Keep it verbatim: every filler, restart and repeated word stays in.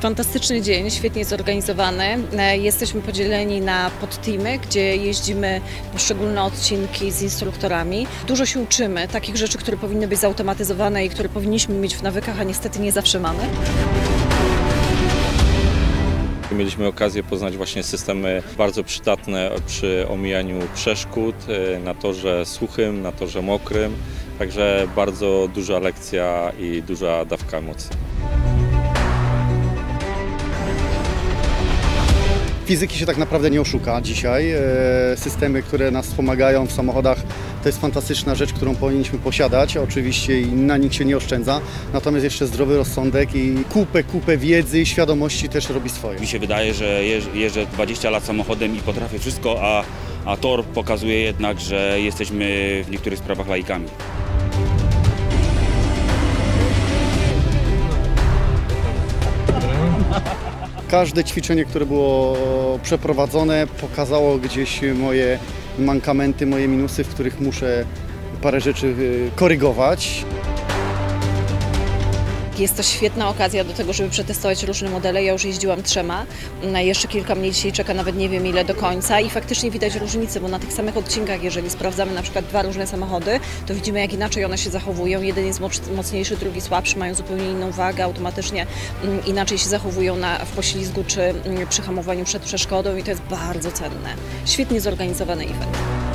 Fantastyczny dzień, świetnie zorganizowany. Jesteśmy podzieleni na podteamy, gdzie jeździmy poszczególne odcinki z instruktorami. Dużo się uczymy, takich rzeczy, które powinny być zautomatyzowane i które powinniśmy mieć w nawykach, a niestety nie zawsze mamy. Mieliśmy okazję poznać właśnie systemy bardzo przydatne przy omijaniu przeszkód na torze suchym, na torze mokrym. Także bardzo duża lekcja i duża dawka emocji. Fizyki się tak naprawdę nie oszuka dzisiaj. Systemy, które nas wspomagają w samochodach, to jest fantastyczna rzecz, którą powinniśmy posiadać. Oczywiście na nich się nie oszczędza, natomiast jeszcze zdrowy rozsądek i kupę, kupę wiedzy i świadomości też robi swoje. Mi się wydaje, że jeżdżę dwadzieścia lat samochodem i potrafię wszystko, a, a tor pokazuje jednak, że jesteśmy w niektórych sprawach laikami. Każde ćwiczenie, które było przeprowadzone, pokazało gdzieś moje mankamenty, moje minusy, w których muszę parę rzeczy korygować. Jest to świetna okazja do tego, żeby przetestować różne modele. Ja już jeździłam trzema, jeszcze kilka mnie dzisiaj czeka, nawet nie wiem ile do końca i faktycznie widać różnicę, bo na tych samych odcinkach, jeżeli sprawdzamy na przykład dwa różne samochody, to widzimy jak inaczej one się zachowują. Jeden jest mocniejszy, drugi słabszy, mają zupełnie inną wagę, automatycznie inaczej się zachowują na, w poślizgu czy przy hamowaniu przed przeszkodą i to jest bardzo cenne. Świetnie zorganizowany event.